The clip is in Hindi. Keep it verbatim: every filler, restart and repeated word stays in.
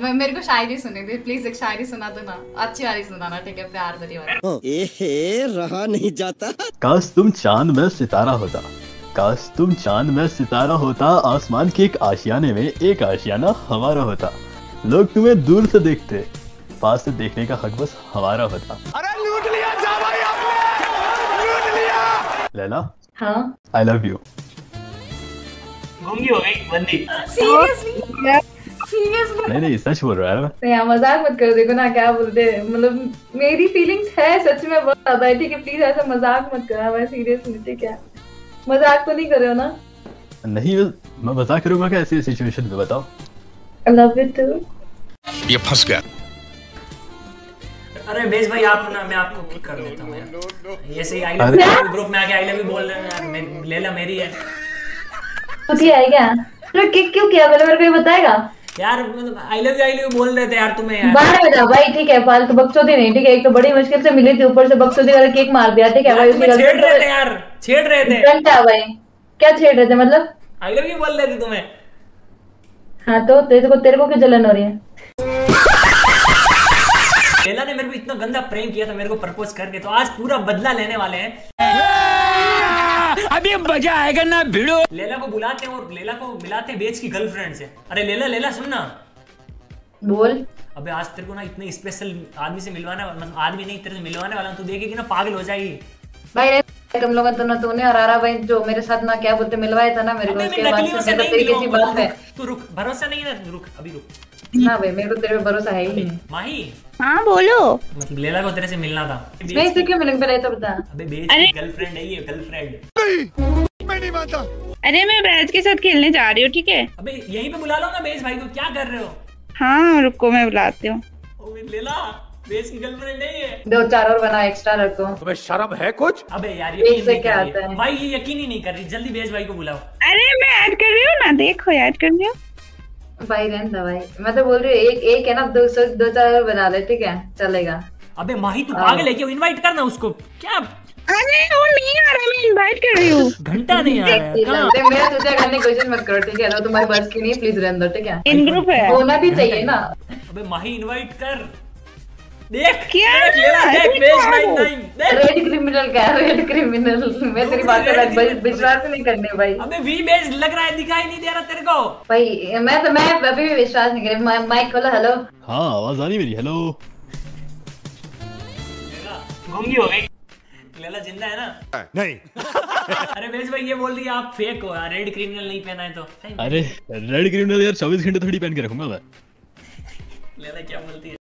मैं मेरे को शायरी सुनी थी, प्लीज एक शायरी सुना दो ना, अच्छी वाली सुनाना, ठीक है, प्यार भरी वाली। एहे रहा नहीं जाता। काश तुम चांद में सितारा होता, काश तुम चांद में सितारा होता, आसमान के एक आशियाने में एक आशियाना हमारा होता। लोग तुम्हें दूर से देखते, पास से देखने का हक बस हमारा होता। अरे लूट लिया जा भाई आपने, लूट लिया। लैला, हाँ आई लव यू। गूंगी हो गई बंदी। सीरियसली सीरियसली नहीं नहीं सच बोल रहा है। नहीं यार मजाक मत करो, देखो ना क्या बोलते हैं, मतलब मेरी फीलिंग्स है सच में बहुत ज्यादा है, ठीक है, प्लीज ऐसा मजाक मत करो, मैं सीरियसली, ठीक है, मजाक तो नहीं कर रहे हो ना? नहीं मैं मजाक करूंगा क्या ऐसी सिचुएशन में, बताओ। I love you too. ये फंस गया। अरे बेस भाई आप ना, मैं आपको किक कर देता हूँ यार। ऐसे ही आई लव यू ग्रुप में आके आई लव यू बोल रहे हैं यार, लेला मेरी है। तो क्या है क्या? तो किक क्यों किया पहले मेरे को ये बताएगा यार? मतलब I love you I love you बोल रहे थे यार तुम्हें यार। बाहर में जा भाई, ठीक है, फालतू बकचोदी नहीं, ठीक है, एक तो बड़ी मुश्किल से मिली थी, ऊपर से बकचोदी करके केक मार दिया, ठीक है भाई। उसकी छेड़ रहे थे यार, छेड़ रहे थे। घंटा भाई क्या छेड़ रहे थे मतलब? आई लव यू बोल रहे थे तुम्हें। हाँ तो तेरे को तेरे को क्यों जलन हो रही है? लेला ने मेरे को इतना गंदा प्रेम किया था मेरे को प्रपोज करके, तो आज पूरा बदला लेने वाले हैं। अभी मजा आएगा ना भिड़ो। लेला को बुलाते हैं और लेला को मिलाते हैं बेच की गर्लफ्रेंड से। अरे लेला लेला सुन ना। बोल। अबे आज तेरे को ना इतने स्पेशल आदमी से मिलवाने, मतलब आदमी नहीं तेरे से मिलवाने वाला हूं, तू देखेगी ना पागल हो जाएगी भाई। तुम लोगों तो ना तूने और आरा भाई जो मेरे साथ ना क्या बोलते मिलवाया था ना मेरे को, उसके बाद से तेरी किसी बात है। तू रुक, भरोसा नहीं है ना, रुक अभी रुक ना भाई, मेरे को तेरे पे भरोसा है ही नहीं। माही हाँ बोलो। मतलब लेला को तेरे से मिलना था। नहीं तो क्यों मिलेंगे पहले तो बता। अबे बेच की गर्लफ्रेंड है ये, गर्लफ्रेंड। मैं नहीं मानता। अरे मैं बैच के साथ खेलने जा रही हूँ, ठीक है। अबे यहीं पे बुला लो ना बेच भाई को, क्या कर रहे हो? हाँ रुको मैं बुलाती हूँ। लेला बेच की गर्लफ्रेंड है ये। दो चार और बना एक्स्ट्रा रखो। तुम्हें शर्म है कुछ? अबे यार एक से क्या आता है भाई, ये यकीन ही नहीं कर रही, जल्दी बेच भाई को बुलाओ। अरे मैं ऐड कर रही हूँ ना, देखो ऐड कर रही हूँ भाई। रहता भाई, मैं तो बोल रही हूँ एक एक है ना, दो सौ दो चार और बना ले, ठीक है, चलेगा। अबे माही तू पागल है क्या? इनवाइट करना उसको क्या? अरे वो नहीं आ रहा, मैं इनवाइट कर रही हूँ। घंटा नहीं आ रहा है। मेरा तुझे करने की कोशिश मत करो, ठीक है ना, तुम्हारी बस की नहीं, प्लीज रहने दो, ठीक है। इन ग्रुप है, होना भी चाहिए ना। अबे माही इनवाइट कर, देख क्या देख लेला, देख बेच नाइन नाइन देख। रेड क्रिमिनल क्या है? Red criminal. मैं तेरी बात पे विश्वास नहीं करने भाई। अबे वी बेच लग रहा है, दिखाई नहीं दे रहा तेरे को भाई? मैं तो मैं अभी भी विश्वास नहीं कर रही। माइक खोलो। हेलो हाँ आवाज आ रही मेरी? हेलो। गूंगी हो गई। लेला जिंदा है ना? नहीं। अरे बेच भाई ये बोल रही है आप फेक हो यार, रेड क्रिमिनल नहीं पहना है तो। अरे रेड क्रिमिनल यार चौबीस घंटे थोड़ी पहन के रखूंगा मैं। लेला क्या बोलती है?